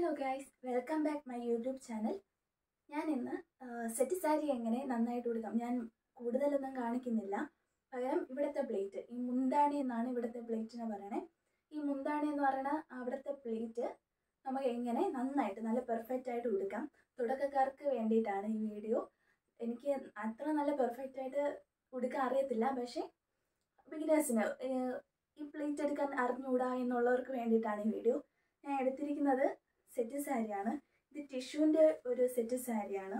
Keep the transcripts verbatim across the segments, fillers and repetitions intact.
Hello guys, welcome back my YouTube channel. ഞാൻ ഇന്ന് set sari എങ്ങനെ നന്നായിട്ട് ഉടുക്കാം ഞാൻ കൂടുതലൊന്നും കാണിക്കുന്നില്ല. പകരം ഇവിടുത്തെ പ്ലേറ്റ്, ഈ മുന്താണി എന്നാണ് ഇവിടുത്തെ പ്ലേറ്റിനെ പറയണേ. ഈ മുന്താണി എന്ന് പറയുന്ന അവിടുത്തെ പ്ലേറ്റ് നമുക്ക് എങ്ങനെ നന്നായിട്ട് നല്ല പെർഫെക്റ്റ് ആയിട്ട് ഉടുക്കാം. തുടക്കക്കാർക്ക് വേണ്ടിയിട്ടാണ് ഈ വീഡിയോ. എനിക്ക് അത്ര നല്ല പെർഫെക്റ്റ് ആയിട്ട് ഉടുക്കാൻ അറിയത്തില്ല, പക്ഷേ ബിഗിനേഴ്സിന് ഈ പ്ലേറ്റ് എടുക്കാൻ അറിഞ്ഞുകൂടാ എന്നുള്ളവർക്ക് വേണ്ടിയിട്ടാണ് ഈ വീഡിയോ. ഞാൻ എടുത്തിരിക്കുന്നത് സെറ്റ് സാരിയാണ്. ഇത് ടിഷ്യൂവിൻ്റെ ഒരു സെറ്റ് സാരിയാണ്.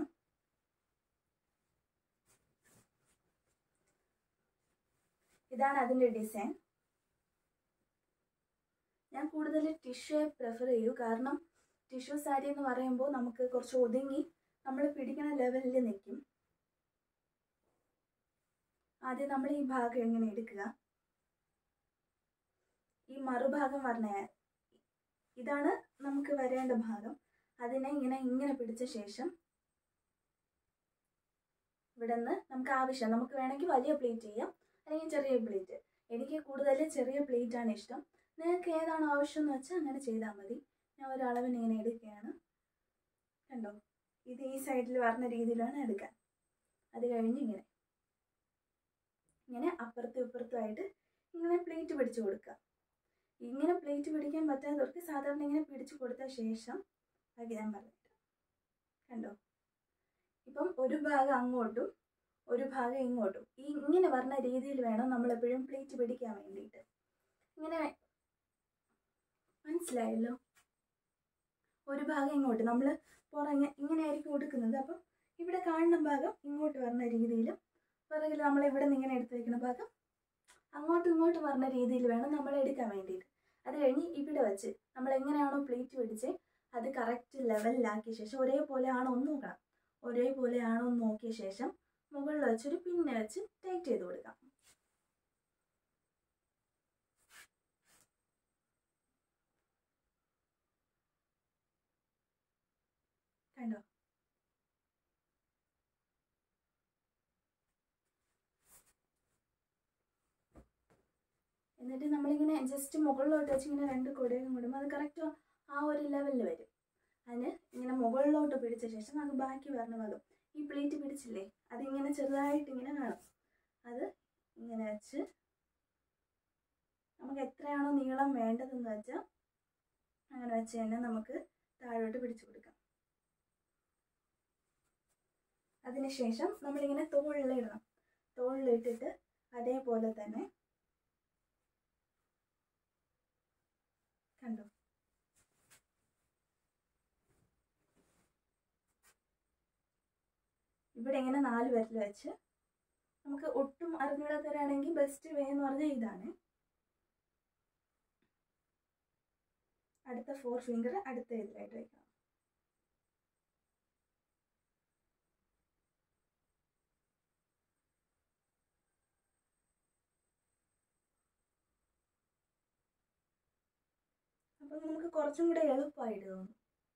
ഇതാണ് അതിൻ്റെ ഡിസൈൻ. ഞാൻ കൂടുതൽ ടിഷ്യൂ പ്രിഫർ ചെയ്യൂ, കാരണം ടിഷ്യൂ സാരി എന്ന് പറയുമ്പോൾ നമുക്ക് കുറച്ച് ഒതുങ്ങി നമ്മൾ പിടിക്കുന്ന ലെവലിൽ നിൽക്കും. ആദ്യം നമ്മൾ ഈ ഭാഗം എങ്ങനെ എടുക്കുക, ഈ മറുഭാഗം പറഞ്ഞ ഇതാണ് നമുക്ക് വരേണ്ട ഭാഗം. അതിനെ ഇങ്ങനെ ഇങ്ങനെ പിടിച്ച ശേഷം ഇവിടെ നിന്ന് നമുക്ക് ആവശ്യം, നമുക്ക് വേണമെങ്കിൽ വലിയ പ്ലേറ്റ് ചെയ്യാം അല്ലെങ്കിൽ ചെറിയ പ്ലേറ്റ്. എനിക്ക് കൂടുതൽ ചെറിയ പ്ലേറ്റ് ആണ് ഇഷ്ടം. നിങ്ങൾക്ക് ഏതാണോ ആവശ്യം എന്ന് വെച്ചാൽ അങ്ങനെ ചെയ്താൽ മതി. ഞാൻ ഒരളവിന് ഇങ്ങനെ എടുക്കുകയാണ്. കണ്ടോ, ഇത് ഈ സൈഡിൽ വരുന്ന രീതിയിലാണ് എടുക്കാൻ. അത് കഴിഞ്ഞ് ഇങ്ങനെ ഇങ്ങനെ അപ്പുറത്തും ഇപ്പുറത്തുമായിട്ട് ഇങ്ങനെ പ്ലേറ്റ് പിടിച്ചു കൊടുക്കുക. ഇങ്ങനെ പ്ലേറ്റ് പിടിക്കാൻ പറ്റാത്തവർക്ക് സാധാരണ ഇങ്ങനെ പിടിച്ചു കൊടുത്ത ശേഷം അത് ഞാൻ പറഞ്ഞിട്ട് കണ്ടോ, ഇപ്പം ഒരു ഭാഗം അങ്ങോട്ടും ഒരു ഭാഗം ഇങ്ങോട്ടും ഈ ഇങ്ങനെ വരുന്ന രീതിയിൽ വേണം നമ്മളെപ്പോഴും പ്ലേറ്റ് പിടിക്കാൻ വേണ്ടിയിട്ട്. ഇങ്ങനെ മനസ്സിലായല്ലോ, ഒരു ഭാഗം ഇങ്ങോട്ട് നമ്മൾ പുറങ്ങെ ഇങ്ങനെ ആയിരിക്കും കൊടുക്കുന്നത്. അപ്പം ഇവിടെ കാണുന്ന ഭാഗം ഇങ്ങോട്ട് വരുന്ന രീതിയിലും പുറകിൽ നമ്മൾ ഇവിടെ നിന്ന് ഇങ്ങനെ എടുത്ത് വയ്ക്കുന്ന ഭാഗം അങ്ങോട്ടും ഇങ്ങോട്ടും വരുന്ന രീതിയിൽ വേണം നമ്മൾ എടുക്കാൻ വേണ്ടിയിട്ട്. അത് കഴിഞ്ഞ് ഇവിടെ വെച്ച് നമ്മൾ എങ്ങനെയാണോ പ്ലേറ്റ് പിടിച്ച് അത് കറക്റ്റ് ലെവലിലാക്കിയ ശേഷം ഒരേപോലെ ആണോ എന്ന് നോക്കണം. ഒരേപോലെ ആണോ എന്ന് നോക്കിയ ശേഷം മുകളിൽ വെച്ചൊരു പിന്നെ വെച്ച് ടൈറ്റ് ചെയ്ത് കൊടുക്കാം. കണ്ടോ, എന്നിട്ട് നമ്മളിങ്ങനെ ജസ്റ്റ് മുകളിലോട്ട് വെച്ച് ഇങ്ങനെ രണ്ട് കൊടയും കൂടുമ്പോൾ അത് കറക്റ്റ് ആ ഒരു ലെവലിൽ വരും. അതിന് ഇങ്ങനെ മുകളിലോട്ട് പിടിച്ച ശേഷം അത് ബാക്കി വരുന്ന ഭാഗം ഈ പ്ലേറ്റ് പിടിച്ചില്ലേ, അതിങ്ങനെ ചെറുതായിട്ട് ഇങ്ങനെ കാണും. അത് ഇങ്ങനെ വെച്ച് നമുക്ക് എത്രയാണോ നീളം വേണ്ടതെന്ന് വെച്ചാൽ അങ്ങനെ വെച്ച് തന്നെ നമുക്ക് താഴോട്ട് പിടിച്ചു കൊടുക്കാം. അതിനുശേഷം നമ്മളിങ്ങനെ തോളിലിടണം. തോളിലിട്ടിട്ട് അതേപോലെ തന്നെ കണ്ടോ, ഇവിടെ ഇങ്ങനെ നാല് വിരൽ വെച്ച് നമുക്ക് ഒട്ടും അറിഞ്ഞിടാത്തവരാണെങ്കിൽ ബെസ്റ്റ് വേ എന്ന് പറഞ്ഞാൽ ഇതാണ്. അടുത്ത ഫോർ ഫിംഗർ അടുത്ത ഇതിലായിട്ട് വയ്ക്കണം. അപ്പം നമുക്ക് കുറച്ചും കൂടെ എളുപ്പമായിട്ട് തോന്നും.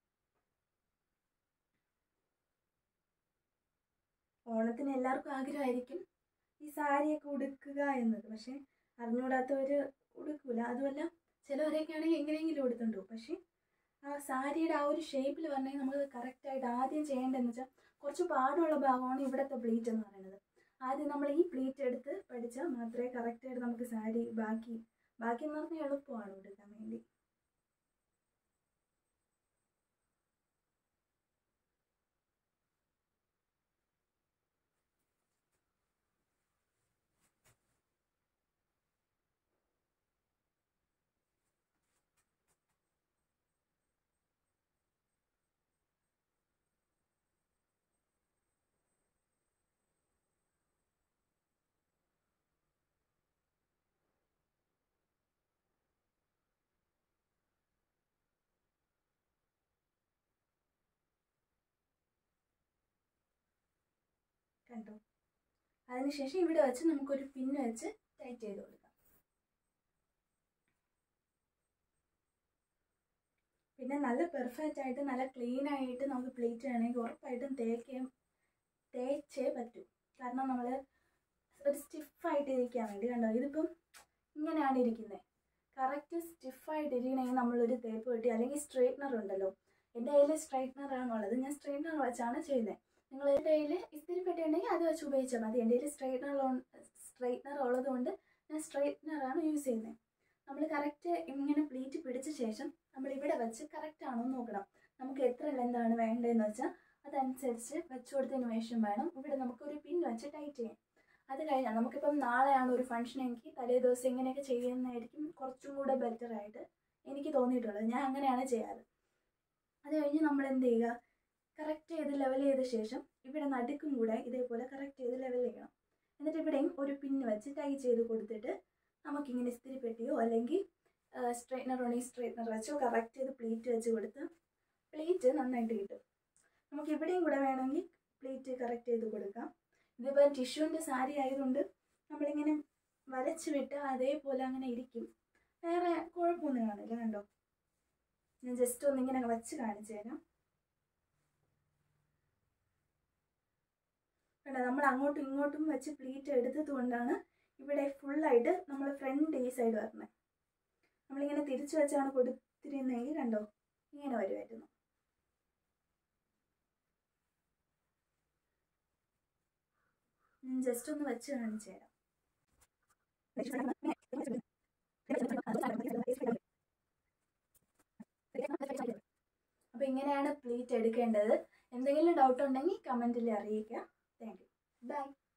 ഓണത്തിന് എല്ലാവർക്കും ആഗ്രഹമായിരിക്കും ഈ സാരിയൊക്കെ ഉടുക്കുക എന്നത്, പക്ഷെ അറിഞ്ഞുകൂടാത്തവർ ഉടുക്കില്ല. അതുമല്ല ചിലവരൊക്കെ ആണെങ്കിൽ എങ്ങനെയെങ്കിലും ഉടുത്തുണ്ടോ, പക്ഷേ ആ സാരിയുടെ ആ ഒരു ഷേപ്പിൽ വരണമെങ്കിൽ നമുക്ക് കറക്റ്റായിട്ട് ആദ്യം ചെയ്യേണ്ടതെന്ന് വെച്ചാൽ കുറച്ച് പാടുള്ള ഭാഗമാണ് ഇവിടുത്തെ പ്ലീറ്റ് എന്ന് പറയുന്നത്. ആദ്യം നമ്മൾ ഈ പ്ലീറ്റ് എടുത്ത് പഠിച്ചാൽ മാത്രമേ കറക്റ്റായിട്ട് നമുക്ക് സാരി ബാക്കി ബാക്കി എന്ന് പറഞ്ഞാൽ എളുപ്പമാണ് ഉടുക്കാൻ വേണ്ടി. കണ്ടോ, അതിനുശേഷം ഇവിടെ വെച്ച് നമുക്കൊരു പിന്ന് വെച്ച് ടൈറ്റ് ചെയ്ത് കൊടുക്കാം. പിന്നെ നല്ല പെർഫെക്റ്റ് ആയിട്ട് നല്ല ക്ലീൻ ആയിട്ട് നമുക്ക് പ്ലേറ്റ് വേണമെങ്കിൽ ഉറപ്പായിട്ടും തേക്കയും തേച്ചേ പറ്റൂ. കാരണം നമ്മൾ ഒരു സ്റ്റിഫായിട്ട് ഇരിക്കാൻ വേണ്ടി. കണ്ടോ, ഇതിപ്പം ഇങ്ങനെയാണ് ഇരിക്കുന്നത്. കറക്റ്റ് സ്റ്റിഫായിട്ട് ഇരിക്കണമെങ്കിൽ നമ്മളൊരു തേപ്പ് പെട്ടി അല്ലെങ്കിൽ സ്ട്രെയിറ്റ്നർ ഉണ്ടല്ലോ, എൻ്റെ കയ്യിൽ സ്ട്രൈറ്റ്നർ ആണുള്ളത്, ഞാൻ സ്ട്രൈറ്റ്നർ വെച്ചാണ് ചെയ്യുന്നത്. നിങ്ങളുടെ കയ്യിൽ ഇസ്തിരിപ്പെട്ടി ഉണ്ടെങ്കിൽ അത് വെച്ച് ഉപയോഗിച്ചാൽ മതി. എൻ്റെ കയ്യിൽ സ്ട്രൈറ്റ്നർ സ്ട്രൈറ്റ്നർ ഉള്ളത് കൊണ്ട് ഞാൻ സ്ട്രൈറ്റ്നറാണ് യൂസ് ചെയ്യുന്നത്. നമ്മൾ കറക്റ്റ് ഇങ്ങനെ പ്ലീറ്റ് പിടിച്ച ശേഷം നമ്മൾ ഇവിടെ വെച്ച് കറക്റ്റ് ആണോ എന്ന് നോക്കണം. നമുക്ക് എത്ര ലെന്താണ് വേണ്ടതെന്ന് വെച്ചാൽ അതനുസരിച്ച് വെച്ച് കൊടുത്തതിന് ശേഷം വേണം ഇവിടെ നമുക്കൊരു പിൻ വെച്ച് ടൈറ്റ് ചെയ്യാൻ. അത് കഴിഞ്ഞാൽ നമുക്കിപ്പം നാളെയാണ് ഒരു ഫംഗ്ഷൻ എങ്കിൽ തലേ ദിവസം ഇങ്ങനെയൊക്കെ ചെയ്യുന്നതായിരിക്കും കുറച്ചും കൂടെ ബെറ്റർ ആയിട്ട് എനിക്ക് തോന്നിയിട്ടുള്ളത്. ഞാൻ അങ്ങനെയാണ് ചെയ്യാറ്. അത് കഴിഞ്ഞ് നമ്മൾ എന്ത് ചെയ്യുക, കറക്റ്റ് ചെയ്ത് ലെവൽ ചെയ്ത ശേഷം ഇവിടെ നടുക്കും കൂടെ ഇതേപോലെ കറക്റ്റ് ചെയ്ത് ലെവൽ ചെയ്യണം. എന്നിട്ട് ഇവിടെയും ഒരു പിന്ന് വെച്ച് ടൈ ചെയ്ത് കൊടുത്തിട്ട് നമുക്കിങ്ങനെ ഇസ്തിരിപ്പെട്ടിയോ അല്ലെങ്കിൽ സ്ട്രൈറ്റ്നർ ഉണ്ടെങ്കിൽ സ്ട്രൈറ്റ്നർ വെച്ചോ കറക്റ്റ് ചെയ്ത് പ്ലീറ്റ് വെച്ച് കൊടുത്ത് പ്ലീറ്റ് നന്നായിട്ട് കിട്ടും. നമുക്ക് ഇവിടെയും കൂടെ വേണമെങ്കിൽ പ്ലീറ്റ് കറക്റ്റ് ചെയ്ത് കൊടുക്കാം. ഇതിപ്പോൾ ടിഷ്യൂവിൻ്റെ സാരി ആയതുകൊണ്ട് നമ്മളിങ്ങനെ വരച്ച് വിട്ട് അതേപോലെ അങ്ങനെ ഇരിക്കും, വേറെ കുഴപ്പമൊന്നും കാണില്ല. കണ്ടോ, ഞാൻ ജസ്റ്റ് ഒന്നിങ്ങനെ വെച്ച് കാണിച്ചു തരാം. കണ്ടോ, നമ്മൾ അങ്ങോട്ടും ഇങ്ങോട്ടും വെച്ച് പ്ലീറ്റ് എടുത്തത് കൊണ്ടാണ് ഇവിടെ ഫുള്ളായിട്ട് നമ്മൾ ഫ്രണ്ട് ഈ സൈഡ് വരണേ. നമ്മളിങ്ങനെ തിരിച്ചു വെച്ചാണ് കൊടുത്തിരുന്നെങ്കിൽ കണ്ടോ ഇങ്ങനെ വരുമായിരുന്നു. ജസ്റ്റ് ഒന്ന് വെച്ച് കാണിച്ചു തരാം. അപ്പോൾ ഇങ്ങനെയാണ് പ്ലീറ്റ് എടുക്കേണ്ടത്. എന്തെങ്കിലും ഡൗട്ട് ഉണ്ടെങ്കിൽ കമൻറ്റിൽ അറിയിക്കുക. Thank you. ബൈ.